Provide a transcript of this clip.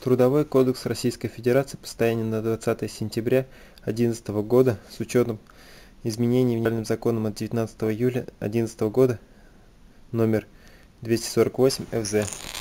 Трудовой кодекс Российской Федерации по состоянию на 20 сентября 2011 года с учетом изменений в Федеральным законом от 19 июля 2011 года номер 248 ФЗ.